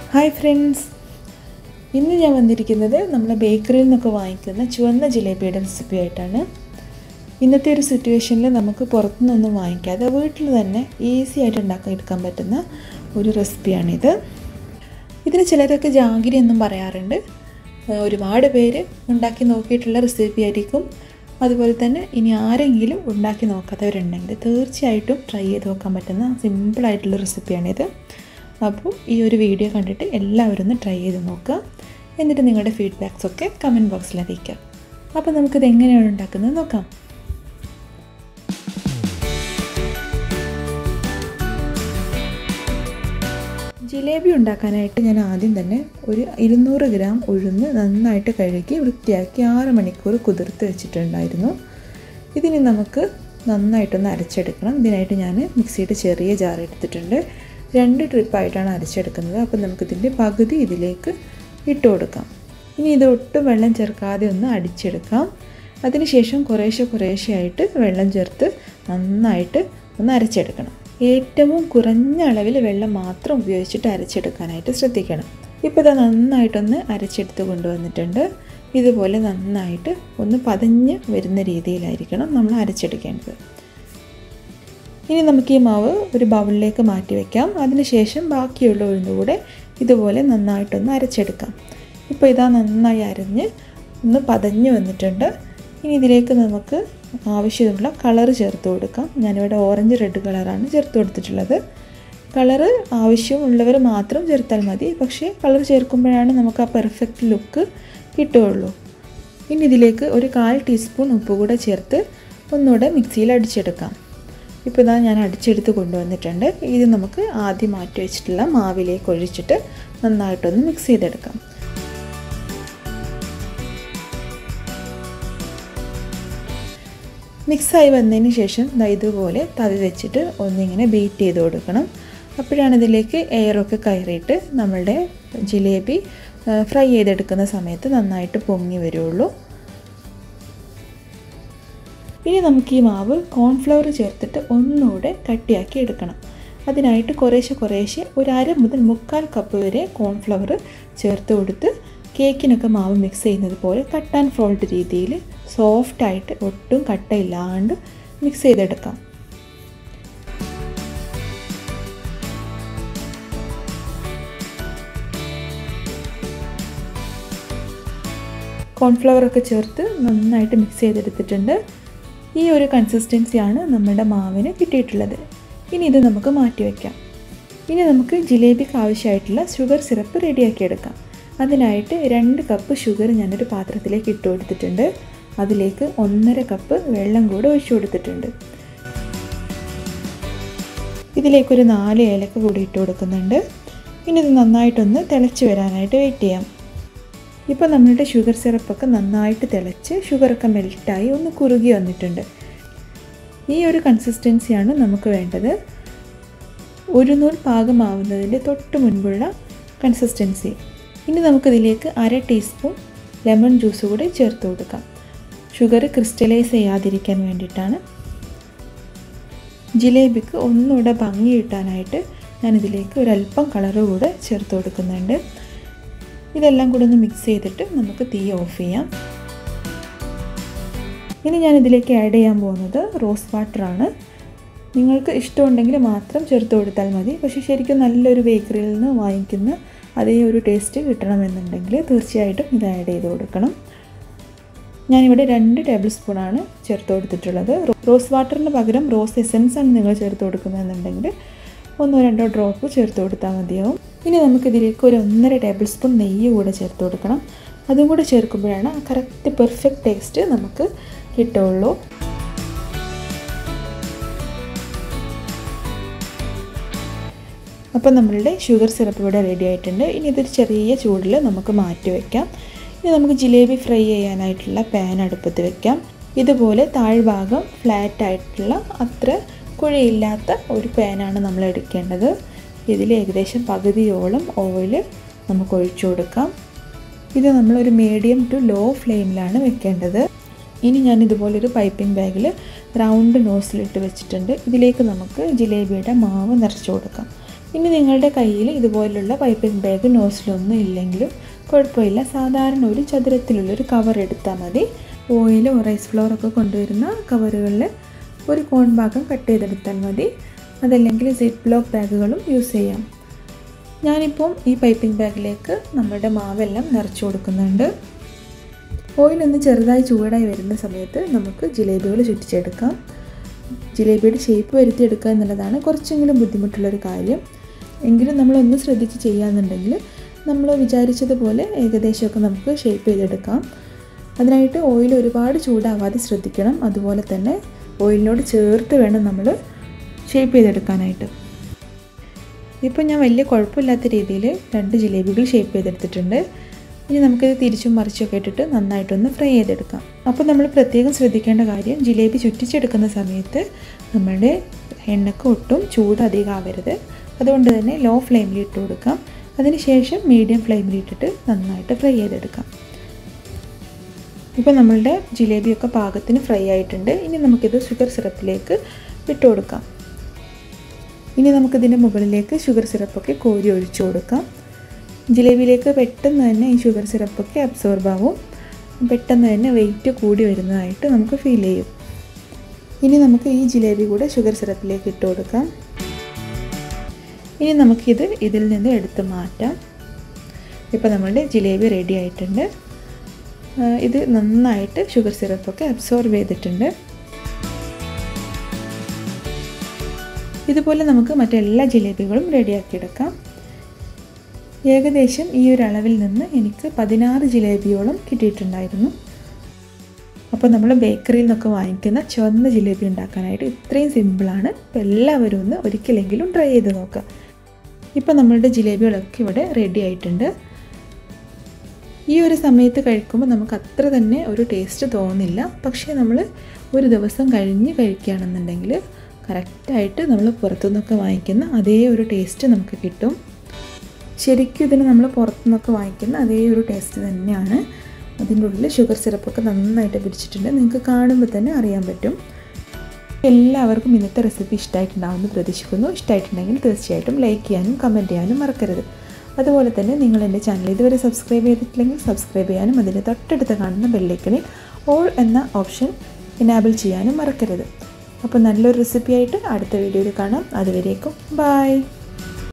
Hi friends, ഇന്ന് ഞാൻ വന്നിരിക്കുന്നത് നമ്മുടെ ബേക്കറിയിൽ നിന്നൊക്കെ വാങ്ങിക്കുന്ന ചുവന്ന ജിലേബിയുടെ റെസിപ്പി ആയിട്ടാണ്. ഇന്നത്തെ ഒരു സിറ്റുവേഷനിൽ നമുക്ക് പുറത്തുനിന്നൊന്നും വാങ്ങിക്കാതെ വീട്ടിൽ തന്നെ ഈസി ആയിട്ട് ഉണ്ടാക്കിയെടുക്കാൻ പറ്റുന്ന ഒരു റെസിപ്പിയാണിത്. ഇതിന് ചിലരൊക്കെ ജാഗിരി എന്നും പറയാറുണ്ട്. ഒരുപാട് പേര് ഉണ്ടാക്കി നോക്കിയിട്ടുള്ള റെസിപ്പി ആയിരിക്കും. അതുപോലെ തന്നെ ഇനി ആരെങ്കിലും ഉണ്ടാക്കി നോക്കാത്തവരുണ്ടെങ്കിൽ തീർച്ചയായിട്ടും ട്രൈ ചെയ്ത് നോക്കാൻ പറ്റുന്ന സിമ്പിളായിട്ടുള്ള റെസിപ്പിയാണിത്. അപ്പോൾ ഈ ഒരു വീഡിയോ കണ്ടിട്ട് എല്ലാവരും ഒന്ന് ട്രൈ ചെയ്ത് നോക്കുക. എന്നിട്ട് നിങ്ങളുടെ ഫീഡ്ബാക്സൊക്കെ കമൻറ്റ് ബോക്സിൽ അറിയിക്കുക. അപ്പോൾ നമുക്കിത് എങ്ങനെയാണ് ഉണ്ടാക്കുന്നത് നോക്കാം. ജിലേബി ഉണ്ടാക്കാനായിട്ട് ഞാൻ ആദ്യം തന്നെ ഒരു 200 ഗ്രാം ഉഴുന്ന് നന്നായിട്ട് കഴുകി വൃത്തിയാക്കി 6 മണിക്കൂർ കുതിർത്ത് വെച്ചിട്ടുണ്ടായിരുന്നു. ഇതിന് നമുക്ക് നന്നായിട്ടൊന്ന് അരച്ചെടുക്കണം. ഇതിനായിട്ട് ഞാൻ മിക്സിയുടെ ചെറിയ ജാർ എടുത്തിട്ടുണ്ട്. 2 ട്രിപ്പായിട്ടാണ് അരച്ചെടുക്കുന്നത്. അപ്പോൾ നമുക്കിതിൻ്റെ പകുതി ഇതിലേക്ക് ഇട്ട് കൊടുക്കാം. ഇനി ഇത് ഒട്ടും വെള്ളം ചേർക്കാതെ ഒന്ന് അടിച്ചെടുക്കാം. അതിനുശേഷം കുറേശ്ശെയായിട്ട് വെള്ളം ചേർത്ത് നന്നായിട്ട് ഒന്ന് അരച്ചെടുക്കണം. ഏറ്റവും കുറഞ്ഞ അളവിൽ വെള്ളം മാത്രം ഉപയോഗിച്ചിട്ട് അരച്ചെടുക്കാനായിട്ട് ശ്രദ്ധിക്കണം. ഇപ്പോൾ ഇത് നന്നായിട്ടൊന്ന് അരച്ചെടുത്ത് കൊണ്ടുവന്നിട്ടുണ്ട്. ഇതുപോലെ നന്നായിട്ട് ഒന്ന് പതഞ്ഞ് വരുന്ന രീതിയിലായിരിക്കണം നമ്മൾ അരച്ചെടുക്കേണ്ടത്. ഇനി നമുക്ക് ഈ മാവ് ഒരു ബൗളിലേക്ക് മാറ്റി വയ്ക്കാം. അതിനുശേഷം ബാക്കിയുള്ള ഉഴുന്നുകൂടെ ഇതുപോലെ നന്നായിട്ടൊന്ന് അരച്ചെടുക്കാം. ഇപ്പോൾ ഇതാ നന്നായി അരഞ്ഞ് ഒന്ന് പതഞ്ഞ് വന്നിട്ടുണ്ട്. ഇനി ഇതിലേക്ക് നമുക്ക് ആവശ്യമുള്ള കളറ് ചേർത്ത് കൊടുക്കാം. ഞാനിവിടെ ഓറഞ്ച് റെഡ് കളറാണ് ചേർത്ത് കൊടുത്തിട്ടുള്ളത്. കളറ് ആവശ്യമുള്ളവർ മാത്രം ചേർത്താൽ മതി. പക്ഷേ കളർ ചേർക്കുമ്പോഴാണ് നമുക്ക് ആ പെർഫെക്റ്റ് ലുക്ക് കിട്ടുകയുള്ളൂ. ഇനി ഇതിലേക്ക് ഒരു 1/4 ടീസ്പൂൺ ഉപ്പ് കൂടെ ചേർത്ത് ഒന്നുകൂടെ മിക്സിയിൽ അടിച്ചെടുക്കാം. ഇപ്പോൾ ഇതാ ഞാൻ അടിച്ചെടുത്ത് കൊണ്ടുവന്നിട്ടുണ്ട്. ഇത് നമുക്ക് ആദ്യം മാറ്റി വെച്ചിട്ടുള്ള മാവിലേക്ക് ഒഴിച്ചിട്ട് നന്നായിട്ടൊന്ന് മിക്സ് ചെയ്തെടുക്കാം. മിക്സായി വന്നതിന് ശേഷം ഇതുപോലെ തവി വെച്ചിട്ട് ഒന്നിങ്ങനെ ബീറ്റ് ചെയ്ത് കൊടുക്കണം. അപ്പോഴാണ് ഇതിലേക്ക് എയറൊക്കെ കയറിയിട്ട് നമ്മളുടെ ജിലേബി ഫ്രൈ ചെയ്തെടുക്കുന്ന സമയത്ത് നന്നായിട്ട് പൊങ്ങി വരുള്ളൂ. ഇനി നമുക്ക് ഈ മാവ് കോൺഫ്ലവർ ചേർത്തിട്ട് ഒന്നുകൂടെ കട്ടിയാക്കി എടുക്കണം. അതിനായിട്ട് കുറേശ്ശെ ഒരു 1/2 മുതൽ 1/4 കപ്പ് വരെ കോൺഫ്ലവർ ചേർത്ത് കൊടുത്ത് കേക്കിനൊക്കെ മാവ് മിക്സ് ചെയ്യുന്നത് പോലെ കട്ട് ആൻഡ് ഫോൾഡ് രീതിയിൽ സോഫ്റ്റായിട്ട് ഒട്ടും കട്ടയില്ലാണ്ട് മിക്സ് ചെയ്തെടുക്കാം. കോൺഫ്ലവറൊക്കെ ചേർത്ത് നന്നായിട്ട് മിക്സ് ചെയ്തെടുത്തിട്ടുണ്ട്. ഈ ഒരു കൺസിസ്റ്റൻസിയാണ് നമ്മുടെ മാവിന് കിട്ടിയിട്ടുള്ളത്. ഇനി ഇത് നമുക്ക് മാറ്റി വയ്ക്കാം. ഇനി നമുക്ക് ജിലേബിക്ക് ആവശ്യമായിട്ടുള്ള ഷുഗർ സിറപ്പ് റെഡിയാക്കി എടുക്കാം. അതിനായിട്ട് 2 കപ്പ് ഷുഗർ ഞാനൊരു പാത്രത്തിലേക്ക് ഇട്ട് കൊടുത്തിട്ടുണ്ട്. അതിലേക്ക് 1.5 കപ്പ് വെള്ളം കൂടെ ഒഴിച്ചു കൊടുത്തിട്ടുണ്ട്. ഇതിലേക്കൊരു 4 ഏലക്ക കൂടി ഇട്ട് കൊടുക്കുന്നുണ്ട്. ഇനി ഇത് നന്നായിട്ടൊന്ന് തിളച്ച് വരാനായിട്ട് വെയിറ്റ് ചെയ്യാം. ഇപ്പോൾ നമ്മളുടെ ഷുഗർ സിറപ്പൊക്കെ നന്നായിട്ട് തിളച്ച് ഷുഗറൊക്കെ മെൽറ്റായി ഒന്ന് കുറുകി വന്നിട്ടുണ്ട്. ഈ ഒരു കൺസിസ്റ്റൻസിയാണ് നമുക്ക് വേണ്ടത്. ഒരു നൂൽ പാകമാവുന്നതിൻ്റെ തൊട്ട് മുൻപുള്ള കൺസിസ്റ്റൻസി. ഇനി നമുക്കിതിലേക്ക് 1/2 ടീസ്പൂൺ ലെമൺ ജ്യൂസ് കൂടി ചേർത്ത് കൊടുക്കാം. ഷുഗർ ക്രിസ്റ്റലൈസ് ചെയ്യാതിരിക്കാൻ വേണ്ടിയിട്ടാണ്. ജിലേബിക്ക് ഒന്നുകൂടെ ഭംഗി കിട്ടാനായിട്ട് ഞാനിതിലേക്ക് ഒരല്പം കളറ് കൂടെ ചേർത്ത് കൊടുക്കുന്നുണ്ട്. ഇതെല്ലാം കൂടെ ഒന്ന് മിക്സ് ചെയ്തിട്ട് നമുക്ക് തീ ഓഫ് ചെയ്യാം. ഇനി ഞാനിതിലേക്ക് ആഡ് ചെയ്യാൻ പോകുന്നത് റോസ് വാട്ടറാണ്. നിങ്ങൾക്ക് ഇഷ്ടമുണ്ടെങ്കിൽ മാത്രം ചേർത്ത് കൊടുത്താൽ മതി. പക്ഷേ ശരിക്കും നല്ലൊരു ബേക്കറിയിൽ നിന്ന് വാങ്ങിക്കുന്ന അതേ ഒരു ടേസ്റ്റ് കിട്ടണമെന്നുണ്ടെങ്കിൽ തീർച്ചയായിട്ടും ഇത് ആഡ് ചെയ്ത് കൊടുക്കണം. ഞാനിവിടെ 2 ടേബിൾ സ്പൂണാണ് ചേർത്ത് കൊടുത്തിട്ടുള്ളത്. റോസ് വാട്ടറിന് പകരം റോസ് എസൻസാണ് നിങ്ങൾ ചേർത്ത് കൊടുക്കുന്നതെന്നുണ്ടെങ്കിൽ 1-2 ഡ്രോപ്പ് ചേർത്ത് കൊടുത്താൽ മതിയാവും. ഇനി നമുക്കിതിലേക്ക് ഒരു 1.5 ടേബിൾ സ്പൂൺ നെയ്യ് കൂടെ ചേർത്ത് കൊടുക്കണം. അതും കൂടെ ചേർക്കുമ്പോഴാണ് കറക്റ്റ് പെർഫെക്റ്റ് ടേസ്റ്റ് നമുക്ക് കിട്ടുള്ളൂ. അപ്പോൾ നമ്മളുടെ ഷുഗർ സിറപ്പ് ഇവിടെ റെഡി ആയിട്ടുണ്ട്. ഇനി ഇതൊരു ചെറിയ ചൂടിൽ നമുക്ക് മാറ്റി വയ്ക്കാം. ഇനി നമുക്ക് ജിലേബി ഫ്രൈ ചെയ്യാനായിട്ടുള്ള പാൻ അടുപ്പത്ത് വയ്ക്കാം. ഇതുപോലെ താഴ്ഭാഗം ഫ്ലാറ്റായിട്ടുള്ള അത്ര കുഴിയില്ലാത്ത ഒരു പാനാണ് നമ്മൾ എടുക്കേണ്ടത്. ഇതിൽ ഏകദേശം പകുതിയോളം ഓയിൽ നമുക്ക് ഒഴിച്ചു കൊടുക്കാം. ഇത് നമ്മളൊരു മീഡിയം ടു ലോ ഫ്ലെയിമിലാണ് വെക്കേണ്ടത്. ഇനി ഞാൻ ഇതുപോലൊരു പൈപ്പിംഗ് ബാഗിൽ റൗണ്ട് നോസിലിട്ട് വെച്ചിട്ടുണ്ട്. ഇതിലേക്ക് നമുക്ക് ജിലേബിയുടെ മാവ് നിറച്ച് കൊടുക്കാം. ഇനി നിങ്ങളുടെ കയ്യിൽ ഇതുപോലുള്ള പൈപ്പിംഗ് ബാഗ് നോസിലൊന്നും ഇല്ലെങ്കിലും കുഴപ്പമില്ല. സാധാരണ ഒരു ചതുരത്തിലുള്ളൊരു കവർ എടുത്താൽ മതി. ഓയിലോ റൈസ് ഫ്ലോറൊക്കെ കൊണ്ടുവരുന്ന കവറുകളിൽ ഒരു കോൺ ഭാഗം കട്ട് ചെയ്തെടുത്താൽ മതി. അതല്ലെങ്കിൽ സിപ്പ് ലോക്ക് ബാഗുകളും യൂസ് ചെയ്യാം. ഞാനിപ്പം ഈ പൈപ്പിംഗ് ബാഗിലേക്ക് നമ്മുടെ മാവെല്ലാം നിറച്ച് കൊടുക്കുന്നുണ്ട്. ഓയിലൊന്ന് ചെറുതായി ചൂടായി വരുന്ന സമയത്ത് നമുക്ക് ജിലേബികൾ ചുറ്റിച്ചെടുക്കാം. ജിലേബിയുടെ ഷേപ്പ് വരുത്തിയെടുക്കുക എന്നുള്ളതാണ് കുറച്ചെങ്കിലും ബുദ്ധിമുട്ടുള്ളൊരു കാര്യം. എങ്കിലും നമ്മളൊന്ന് ശ്രദ്ധിച്ച് ചെയ്യാമെന്നുണ്ടെങ്കിൽ നമ്മൾ വിചാരിച്ചതുപോലെ ഏകദേശമൊക്കെ നമുക്ക് ഷേപ്പ് ചെയ്തെടുക്കാം. അതിനായിട്ട് ഓയിൽ ഒരുപാട് ചൂടാവാതെ ശ്രദ്ധിക്കണം. അതുപോലെ തന്നെ ഓയിലിനോട് ചേർത്ത് വേണം നമ്മൾ ഷേപ്പ് ചെയ്തെടുക്കാനായിട്ട്. ഇപ്പോൾ ഞാൻ വലിയ കുഴപ്പമില്ലാത്ത രീതിയിൽ 2 ജിലേബികൾ ഷേപ്പ് ചെയ്തെടുത്തിട്ടുണ്ട്. ഇനി നമുക്കിത് തിരിച്ചും മറിച്ചൊക്കെ ഇട്ടിട്ട് നന്നായിട്ടൊന്ന് ഫ്രൈ ചെയ്തെടുക്കാം. അപ്പോൾ നമ്മൾ പ്രത്യേകം ശ്രദ്ധിക്കേണ്ട കാര്യം, ജിലേബി ചുറ്റിച്ചെടുക്കുന്ന സമയത്ത് നമ്മുടെ എണ്ണയ്ക്ക് ഒട്ടും ചൂട് അധികം ആവരുത്. അതുകൊണ്ട് തന്നെ ലോ ഫ്ലെയിമിൽ ഇട്ട് കൊടുക്കാം. അതിനുശേഷം മീഡിയം ഫ്ലെയിമിൽ ഇട്ടിട്ട് നന്നായിട്ട് ഫ്രൈ ചെയ്തെടുക്കാം. ഇപ്പോൾ നമ്മളുടെ ജിലേബിയൊക്കെ പാകത്തിന് ഫ്രൈ ആയിട്ടുണ്ട്. ഇനി നമുക്കിത് ഷുഗർ സിറപ്പിലേക്ക് ഇട്ട് കൊടുക്കാം. ഇനി നമുക്കിതിൻ്റെ മുകളിലേക്ക് ഷുഗർ സിറപ്പൊക്കെ കോരി ഒഴിച്ചു കൊടുക്കാം. ജിലേബിയിലേക്ക് പെട്ടെന്ന് തന്നെ ഈ ഷുഗർ സിറപ്പൊക്കെ അബ്സോർബ് ആവും. പെട്ടെന്ന് തന്നെ വെയിറ്റ് കൂടി വരുന്നതായിട്ട് നമുക്ക് ഫീൽ ചെയ്യും. ഇനി നമുക്ക് ഈ ജിലേബി കൂടെ ഷുഗർ സിറപ്പിലേക്ക് ഇട്ട് കൊടുക്കാം. ഇനി നമുക്കിത് ഇതിൽ നിന്ന് എടുത്ത് മാറ്റാം. ഇപ്പോൾ നമ്മളുടെ ജിലേബി റെഡി ആയിട്ടുണ്ട്. ഇത് നന്നായിട്ട് ഷുഗർ സിറപ്പൊക്കെ അബ്സോർബ് ചെയ്തിട്ടുണ്ട്. ഇതുപോലെ നമുക്ക് മറ്റെല്ലാ ജിലേബികളും റെഡിയാക്കിയെടുക്കാം. ഏകദേശം ഈ ഒരു അളവിൽ നിന്ന് എനിക്ക് 16 ജിലേബിയോളം കിട്ടിയിട്ടുണ്ടായിരുന്നു. അപ്പോൾ നമ്മൾ ബേക്കറിയിൽ നിന്നൊക്കെ വാങ്ങിക്കുന്ന ചുവന്ന ജിലേബി ഉണ്ടാക്കാനായിട്ട് ഇത്രയും സിമ്പിളാണ്. അപ്പോൾ എല്ലാവരും ഒന്ന് ഒരിക്കലെങ്കിലും ട്രൈ ചെയ്ത് നോക്കുക. ഇപ്പോൾ നമ്മളുടെ ജിലേബികളൊക്കെ ഇവിടെ റെഡി ആയിട്ടുണ്ട്. ഈ ഒരു സമയത്ത് കഴിക്കുമ്പോൾ നമുക്ക് അത്ര തന്നെ ഒരു ടേസ്റ്റ് തോന്നില്ല. പക്ഷേ നമ്മൾ ഒരു ദിവസം കഴിഞ്ഞ് കഴിക്കുകയാണെന്നുണ്ടെങ്കിൽ കറക്റ്റായിട്ട് നമ്മൾ പുറത്തുനിന്നൊക്കെ വാങ്ങിക്കുന്ന അതേ ഒരു ടേസ്റ്റ് നമുക്ക് കിട്ടും. ശരിക്കും ഇതിന് നമ്മൾ പുറത്തുനിന്നൊക്കെ വാങ്ങിക്കുന്ന അതേ ഒരു ടേസ്റ്റ് തന്നെയാണ്. അതിൻ്റെ ഉള്ളിൽ ഷുഗർ സിറപ്പൊക്കെ നന്നായിട്ട് പിടിച്ചിട്ടുണ്ട്. നിങ്ങൾക്ക് കാണുമ്പോൾ തന്നെ അറിയാൻ പറ്റും. എല്ലാവർക്കും ഇന്നത്തെ റെസിപ്പി ഇഷ്ടമായിട്ടുണ്ടാവുമെന്ന് പ്രതീക്ഷിക്കുന്നു. ഇഷ്ടമായിട്ടുണ്ടെങ്കിൽ തീർച്ചയായിട്ടും ലൈക്ക് ചെയ്യാനും കമൻറ്റ് ചെയ്യാനും മറക്കരുത്. അതുപോലെ തന്നെ നിങ്ങൾ എൻ്റെ ചാനൽ ഇതുവരെ സബ്സ്ക്രൈബ് ചെയ്തിട്ടില്ലെങ്കിൽ സബ്സ്ക്രൈബ് ചെയ്യാനും അതിൻ്റെ തൊട്ടടുത്ത് കാണുന്ന ബെല്ലൈക്കണിൽ ഓൾ എന്ന ഓപ്ഷൻ എനാബിൾ ചെയ്യാനും മറക്കരുത്. അപ്പോൾ നല്ലൊരു റെസിപ്പിയായിട്ട് അടുത്ത വീഡിയോയിൽ കാണാം. അതുവരേക്കും ബൈ.